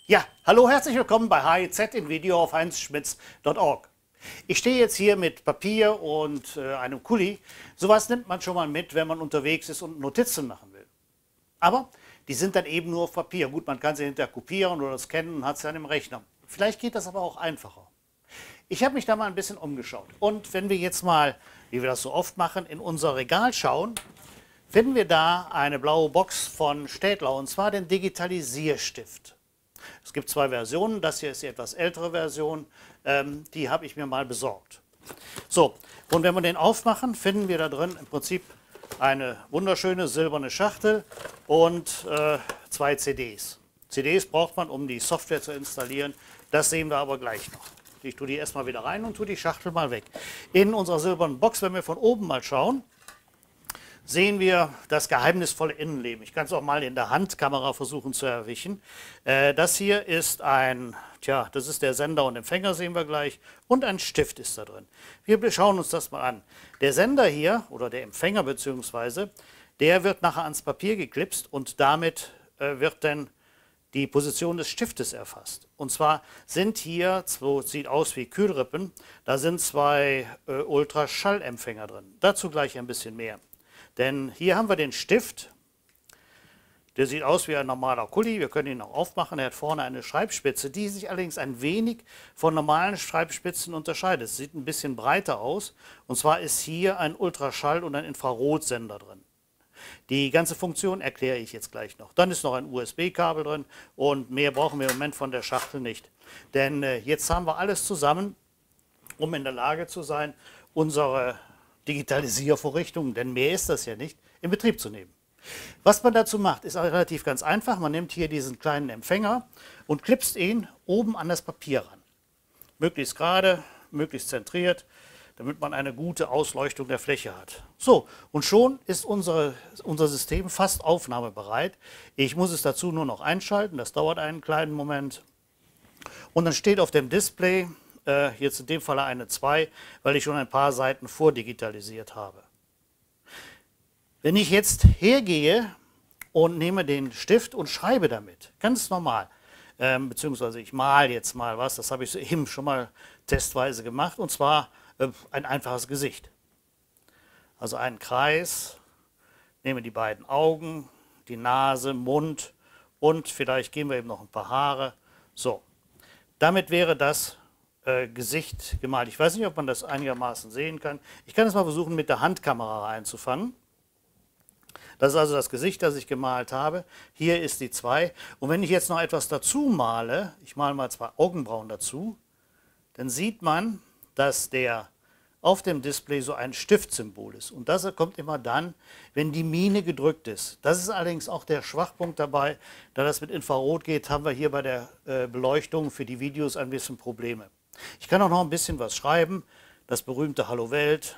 Ja, hallo, herzlich willkommen bei HIZ in Video auf heinzschmitz.org. Ich stehe jetzt hier mit Papier und einem Kuli. Sowas nimmt man schon mal mit, wenn man unterwegs ist und Notizen machen will. Aber die sind dann eben nur auf Papier. Gut, man kann sie hinterher kopieren oder scannen und hat sie dann im Rechner. Vielleicht geht das aber auch einfacher. Ich habe mich da mal ein bisschen umgeschaut. Und wenn wir jetzt mal, wie wir das so oft machen, in unser Regal schauen, finden wir da eine blaue Box von Staedtler, und zwar den Digitalisierstift. Es gibt zwei Versionen, das hier ist die etwas ältere Version, die habe ich mir mal besorgt. So, und wenn wir den aufmachen, finden wir da drin im Prinzip eine wunderschöne silberne Schachtel und zwei CDs. CDs braucht man, um die Software zu installieren, das sehen wir aber gleich noch. Ich tue die erstmal wieder rein und tue die Schachtel mal weg. In unserer silbernen Box, wenn wir von oben mal schauen, sehen wir das geheimnisvolle Innenleben. Ich kann es auch mal in der Handkamera versuchen zu erwischen. Das hier ist das ist der Sender und Empfänger, sehen wir gleich, und ein Stift ist da drin. Wir schauen uns das mal an. Der Sender hier, oder der Empfänger beziehungsweise, der wird nachher ans Papier geklipst und damit wird dann die Position des Stiftes erfasst. Und zwar sind hier, sieht aus wie Kühlrippen, da sind zwei Ultraschallempfänger drin. Dazu gleich ein bisschen mehr. Denn hier haben wir den Stift, der sieht aus wie ein normaler Kuli, wir können ihn auch aufmachen, er hat vorne eine Schreibspitze, die sich allerdings ein wenig von normalen Schreibspitzen unterscheidet. Es sieht ein bisschen breiter aus, und zwar ist hier ein Ultraschall- und ein Infrarotsender drin. Die ganze Funktion erkläre ich jetzt gleich noch. Dann ist noch ein USB-Kabel drin und mehr brauchen wir im Moment von der Schachtel nicht. Denn jetzt haben wir alles zusammen, um in der Lage zu sein, unsere Digitalisiervorrichtungen, denn mehr ist das ja nicht, in Betrieb zu nehmen. Was man dazu macht, ist relativ ganz einfach. Man nimmt hier diesen kleinen Empfänger und klipst ihn oben an das Papier ran. Möglichst gerade, möglichst zentriert, damit man eine gute Ausleuchtung der Fläche hat. So, und schon ist unser System fast aufnahmebereit. Ich muss es dazu nur noch einschalten, das dauert einen kleinen Moment. Und dann steht auf dem Display, jetzt in dem Fall eine 2, weil ich schon ein paar Seiten vordigitalisiert habe. Wenn ich jetzt hergehe und nehme den Stift und schreibe damit, ganz normal, beziehungsweise ich male jetzt mal was, das habe ich eben schon mal testweise gemacht, und zwar ein einfaches Gesicht. Also einen Kreis, nehme die beiden Augen, die Nase, Mund und vielleicht geben wir eben noch ein paar Haare. So, damit wäre das Gesicht gemalt. Ich weiß nicht, ob man das einigermaßen sehen kann. Ich kann es mal versuchen, mit der Handkamera einzufangen. Das ist also das Gesicht, das ich gemalt habe. Hier ist die 2. Und wenn ich jetzt noch etwas dazu male, ich male mal 2 Augenbrauen dazu, dann sieht man, dass der auf dem Display so ein Stiftsymbol ist. Und das kommt immer dann, wenn die Mine gedrückt ist. Das ist allerdings auch der Schwachpunkt dabei. Da das mit Infrarot geht, haben wir hier bei der Beleuchtung für die Videos ein bisschen Probleme. Ich kann auch noch ein bisschen was schreiben. Das berühmte Hallo Welt.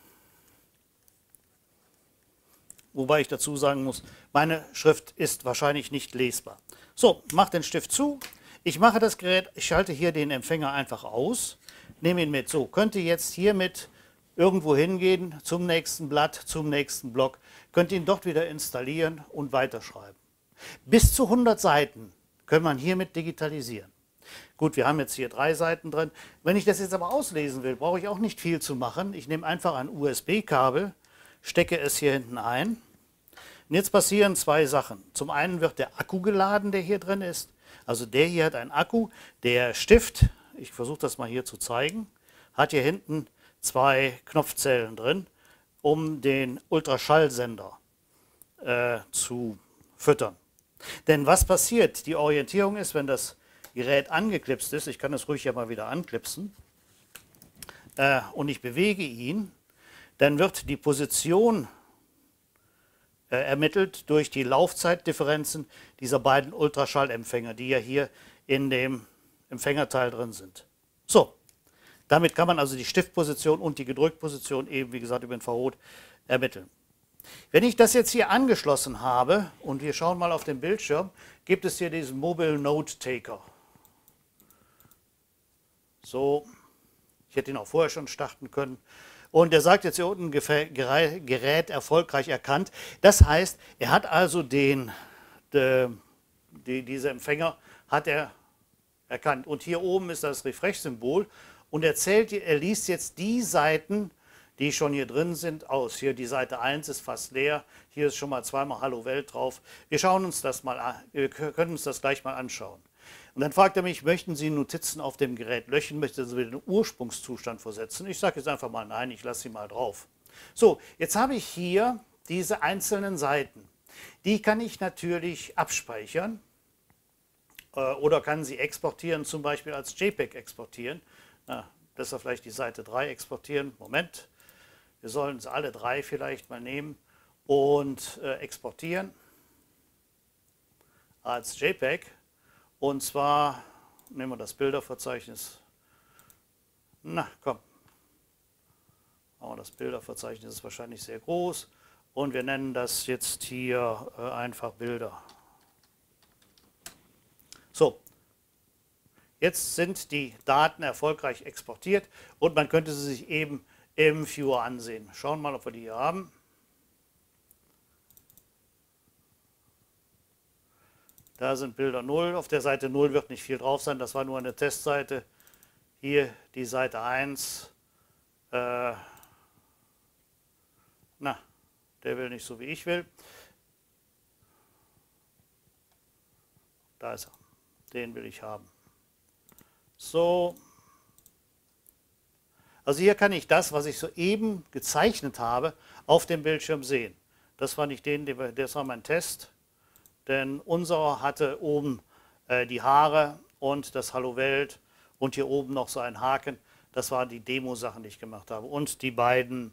Wobei ich dazu sagen muss, meine Schrift ist wahrscheinlich nicht lesbar. So, mache den Stift zu. Ich mache das Gerät, ich schalte hier den Empfänger einfach aus, nehme ihn mit. So, könnt ihr jetzt hiermit irgendwo hingehen, zum nächsten Blatt, zum nächsten Block, könnt ihn dort wieder installieren und weiterschreiben. Bis zu 100 Seiten kann man hiermit digitalisieren. Gut, wir haben jetzt hier 3 Seiten drin. Wenn ich das jetzt aber auslesen will, brauche ich auch nicht viel zu machen. Ich nehme einfach ein USB-Kabel, stecke es hier hinten ein. Und jetzt passieren 2 Sachen. Zum einen wird der Akku geladen, der hier drin ist. Also der hier hat einen Akku. Der Stift, ich versuche das mal hier zu zeigen, hat hier hinten 2 Knopfzellen drin, um den Ultraschallsender zu füttern. Denn was passiert? Die Orientierung ist, wenn das Gerät angeklipst ist, ich kann das ruhig ja mal wieder anklipsen, und ich bewege ihn, dann wird die Position ermittelt durch die Laufzeitdifferenzen dieser beiden Ultraschallempfänger, die ja hier in dem Empfängerteil drin sind. So, damit kann man also die Stiftposition und die Gedrücktposition eben, wie gesagt, über Infrarot ermitteln. Wenn ich das jetzt hier angeschlossen habe, und wir schauen mal auf den Bildschirm, gibt es hier diesen Mobile Note Taker. So, ich hätte ihn auch vorher schon starten können. Und er sagt jetzt hier unten, Gerät erfolgreich erkannt. Das heißt, er hat also diese Empfänger hat er erkannt. Und hier oben ist das Refresh-Symbol und er liest jetzt die Seiten, die schon hier drin sind, aus. Hier die Seite 1 ist fast leer, hier ist schon mal zweimal Hallo Welt drauf. Wir schauen uns das mal an, wir können uns das gleich mal anschauen. Und dann fragt er mich, möchten Sie Notizen auf dem Gerät löschen, möchten Sie wieder den Ursprungszustand versetzen? Ich sage jetzt einfach mal nein, ich lasse sie mal drauf. So, jetzt habe ich hier diese einzelnen Seiten. Die kann ich natürlich abspeichern oder kann sie exportieren, zum Beispiel als JPEG exportieren. Na, besser vielleicht die Seite 3 exportieren. Moment, wir sollen sie alle 3 vielleicht mal nehmen und exportieren als JPEG. Und zwar nehmen wir das Bilderverzeichnis. Na komm, machen wir das Bilderverzeichnis, das ist wahrscheinlich sehr groß. Und wir nennen das jetzt hier einfach Bilder. So, jetzt sind die Daten erfolgreich exportiert und man könnte sie sich eben im Viewer ansehen. Schauen wir mal, ob wir die hier haben. Da sind Bilder 0. Auf der Seite 0 wird nicht viel drauf sein, das war nur eine Testseite. Hier die Seite 1. Na, der will nicht so, wie ich will. Da ist er. Den will ich haben. So. Also hier kann ich das, was ich soeben gezeichnet habe, auf dem Bildschirm sehen. Das war nicht das war mein Test. Denn unserer hatte oben die Haare und das Hallo Welt und hier oben noch so ein Haken. Das waren die Demo-Sachen, die ich gemacht habe. Und die beiden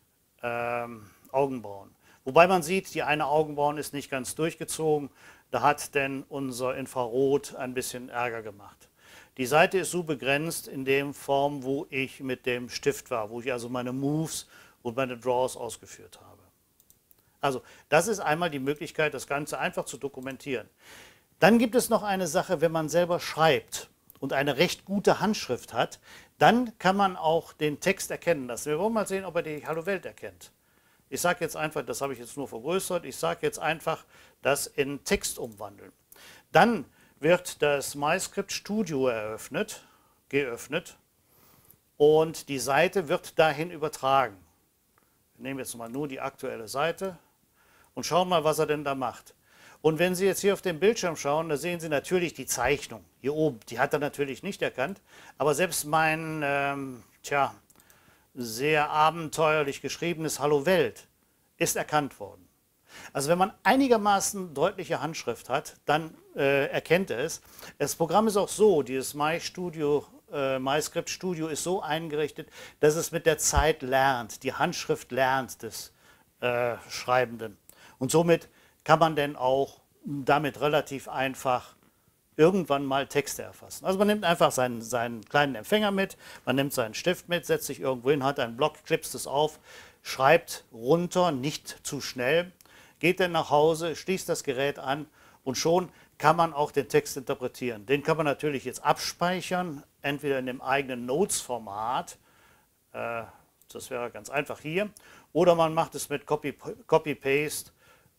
Augenbrauen. Wobei man sieht, die eine Augenbrauen ist nicht ganz durchgezogen. Da hat denn unser Infrarot ein bisschen Ärger gemacht. Die Seite ist so begrenzt in der Form, wo ich mit dem Stift war, wo ich also meine Moves und meine Draws ausgeführt habe. Also das ist einmal die Möglichkeit, das Ganze einfach zu dokumentieren. Dann gibt es noch eine Sache, wenn man selber schreibt und eine recht gute Handschrift hat, dann kann man auch den Text erkennen lassen. Wir wollen mal sehen, ob er die Hallo Welt erkennt. Ich sage jetzt einfach, das habe ich jetzt nur vergrößert, ich sage jetzt einfach das in Text umwandeln. Dann wird das MyScript Studio geöffnet und die Seite wird dahin übertragen. Wir nehmen jetzt mal nur die aktuelle Seite und schauen mal, was er denn da macht. Und wenn Sie jetzt hier auf den Bildschirm schauen, da sehen Sie natürlich die Zeichnung hier oben. Die hat er natürlich nicht erkannt, aber selbst mein sehr abenteuerlich geschriebenes Hallo Welt ist erkannt worden. Also wenn man einigermaßen deutliche Handschrift hat, dann erkennt er es. Das Programm ist auch so, dieses MyScript Studio ist so eingerichtet, dass es mit der Zeit lernt, die Handschrift lernt des Schreibenden. Und somit kann man dann auch damit relativ einfach irgendwann mal Texte erfassen. Also man nimmt einfach seinen kleinen Empfänger mit, man nimmt seinen Stift mit, setzt sich irgendwo hin, hat einen Block, klipst es auf, schreibt runter, nicht zu schnell, geht dann nach Hause, schließt das Gerät an und schon kann man auch den Text interpretieren. Den kann man natürlich jetzt abspeichern, entweder in dem eigenen Notes-Format, das wäre ganz einfach hier, oder man macht es mit Copy-Paste,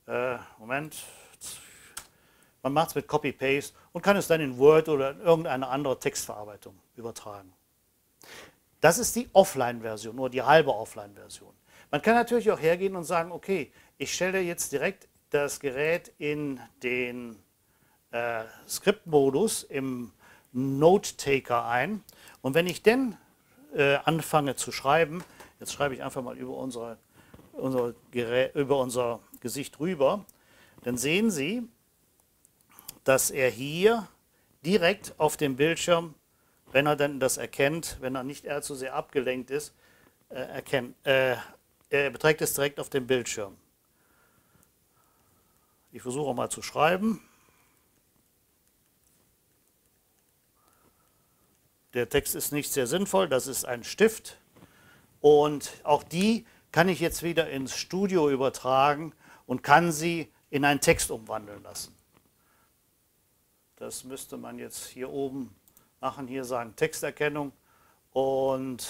man macht es mit Copy-Paste und kann es dann in Word oder in irgendeine andere Textverarbeitung übertragen. Das ist die Offline-Version, nur die halbe Offline-Version. Man kann natürlich auch hergehen und sagen, okay, ich stelle jetzt direkt das Gerät in den Skriptmodus im Note-Taker ein und wenn ich dann anfange zu schreiben, jetzt schreibe ich einfach mal über unser Gesicht rüber, dann sehen Sie, dass er hier direkt auf dem Bildschirm, wenn er dann das erkennt, wenn er nicht allzu sehr abgelenkt ist, er beträgt es direkt auf dem Bildschirm. Ich versuche mal zu schreiben. Der Text ist nicht sehr sinnvoll, das ist ein Stift. Und auch die kann ich jetzt wieder ins Studio übertragen und kann sie in einen Text umwandeln lassen. Das müsste man jetzt hier oben machen, hier sagen Texterkennung und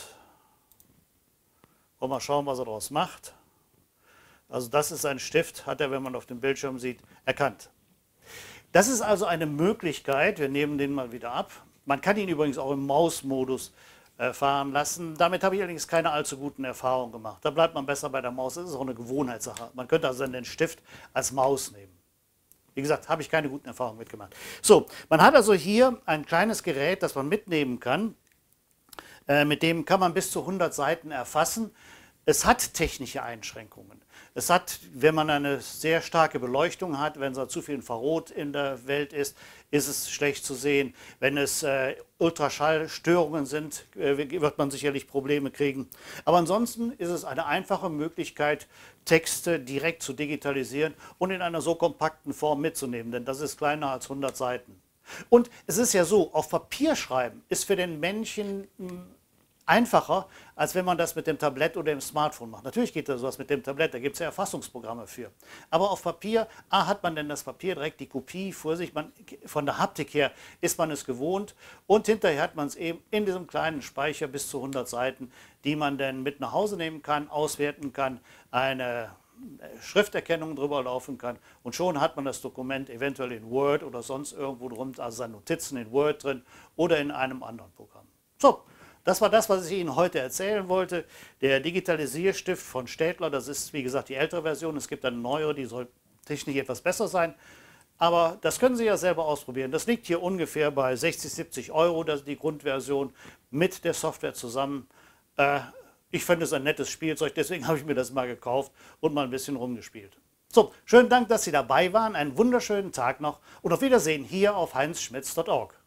mal schauen, was er daraus macht. Also das ist ein Stift, hat er, wenn man auf dem Bildschirm sieht, erkannt. Das ist also eine Möglichkeit, wir nehmen den mal wieder ab. Man kann ihn übrigens auch im Maus-Modus fahren lassen. Damit habe ich allerdings keine allzu guten Erfahrungen gemacht. Da bleibt man besser bei der Maus. Das ist auch eine Gewohnheitssache. Man könnte also den Stift als Maus nehmen. Wie gesagt, habe ich keine guten Erfahrungen mitgemacht. So, man hat also hier ein kleines Gerät, das man mitnehmen kann. Mit dem kann man bis zu 100 Seiten erfassen. Es hat technische Einschränkungen. Es hat, wenn man eine sehr starke Beleuchtung hat, wenn so zu viel Infrarot in der Welt ist es schlecht zu sehen. Wenn es Ultraschallstörungen sind, wird man sicherlich Probleme kriegen. Aber ansonsten ist es eine einfache Möglichkeit, Texte direkt zu digitalisieren und in einer so kompakten Form mitzunehmen, denn das ist kleiner als 100 Seiten. Und es ist ja so, auf Papier schreiben ist für den Menschen einfacher, als wenn man das mit dem Tablett oder dem Smartphone macht. Natürlich geht das sowas mit dem Tablett, da gibt es ja Erfassungsprogramme für. Aber auf Papier, hat man denn das Papier direkt, die Kopie vor sich, von der Haptik her ist man es gewohnt und hinterher hat man es eben in diesem kleinen Speicher bis zu 100 Seiten, die man dann mit nach Hause nehmen kann, auswerten kann, eine Schrifterkennung drüber laufen kann und schon hat man das Dokument eventuell in Word oder sonst irgendwo drin, also seine Notizen in Word drin oder in einem anderen Programm. So. Das war das, was ich Ihnen heute erzählen wollte. Der Digitalisierstift von Staedtler, das ist wie gesagt die ältere Version. Es gibt eine neuere, die soll technisch etwas besser sein. Aber das können Sie ja selber ausprobieren. Das liegt hier ungefähr bei 60, 70 Euro, das ist die Grundversion mit der Software zusammen. Ich finde es ein nettes Spielzeug, deswegen habe ich mir das mal gekauft und mal ein bisschen rumgespielt. So, schönen Dank, dass Sie dabei waren. Einen wunderschönen Tag noch und auf Wiedersehen hier auf heinzschmitz.org.